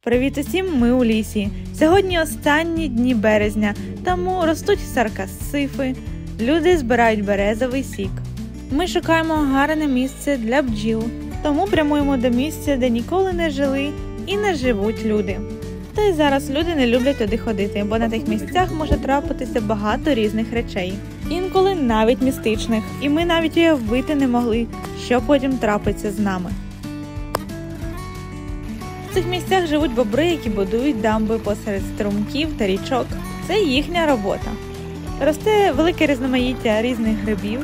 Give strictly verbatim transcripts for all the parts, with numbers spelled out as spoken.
Привіт усім, ми у лісі. Сьогодні останні дні березня, тому ростуть саркасифи, люди збирають березовий сік. Ми шукаємо гарне місце для бджіл, тому прямуємо до місця, де ніколи не жили і не живуть люди. Та й зараз люди не люблять туди ходити, бо на тих місцях може трапитися багато різних речей. Інколи навіть містичних, і ми навіть уявити не могли, що потім трапиться з нами. В цих місцях живуть бобри, які будують дамби посеред струмків та річок. Це їхня робота. Росте велике різноманіття різних грибів.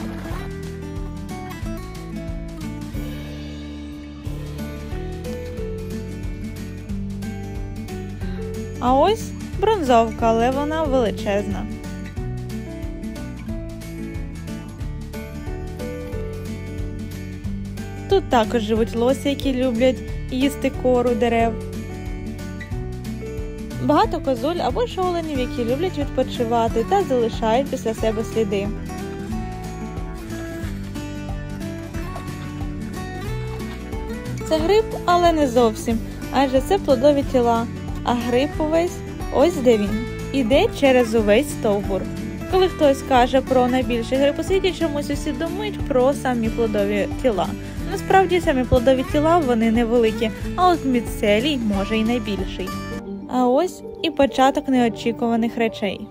А ось бронзовка, але вона величезна. Тут також живуть лосі, які люблять їсти кору дерев. Багато козуль або ж оленів, які люблять відпочивати та залишають після себе сліди. Це гриб, але не зовсім, адже це плодові тіла, а гриб увесь, ось де він, іде через увесь стовбур. Коли хтось каже про найбільший гриб у світі, чомусь усі думають про самі плодові тіла. Насправді самі плодові тіла вони невеликі, а от міцелій може і найбільший. А ось і початок неочікуваних речей.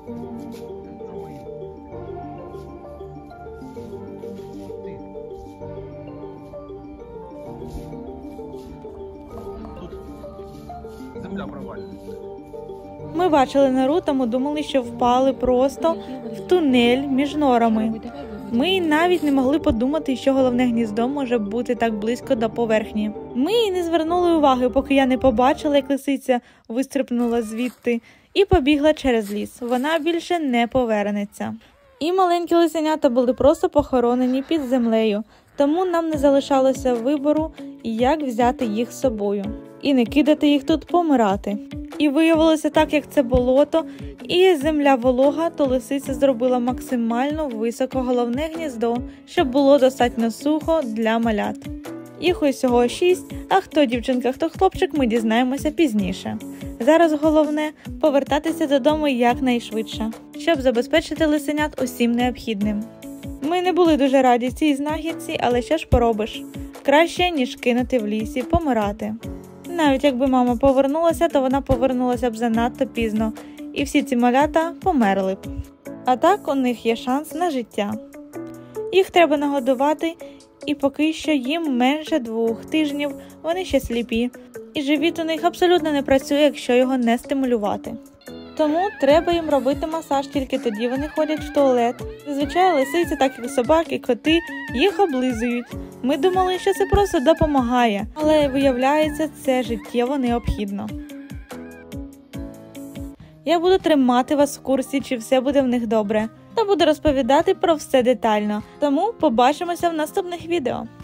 Земля провалюється. Ми бачили нору, тому думали, що впали просто в тунель між норами. Ми навіть не могли подумати, що головне гніздо може бути так близько до поверхні. Ми і не звернули уваги, поки я не побачила, як лисиця вистрибнула звідти і побігла через ліс. Вона більше не повернеться. І маленькі лисенята були просто похоронені під землею, тому нам не залишалося вибору, як взяти їх з собою. І не кидати їх тут помирати. І виявилося так, як це болото, і земля волога, то лисиця зробила максимально високо головне гніздо, щоб було достатньо сухо для малят. Їх усього шість, а хто дівчинка, хто хлопчик, ми дізнаємося пізніше. Зараз головне – повертатися додому якнайшвидше, щоб забезпечити лисенят усім необхідним. Ми не були дуже раді цій знахідці, але що ж поробиш? Краще, ніж кинути в лісі, помирати. Навіть якби мама повернулася, то вона повернулася б занадто пізно, і всі ці малята померли б. А так у них є шанс на життя. Їх треба нагодувати, і поки що їм менше двох тижнів, вони ще сліпі, і живіт у них абсолютно не працює, якщо його не стимулювати. Тому треба їм робити масаж, тільки тоді вони ходять в туалет. Зазвичай лисиці, так як собаки, коти, їх облизують. Ми думали, що це просто допомагає, але виявляється, це життєво необхідно. Я буду тримати вас в курсі, чи все буде в них добре, та буду розповідати про все детально. Тому побачимося в наступних відео.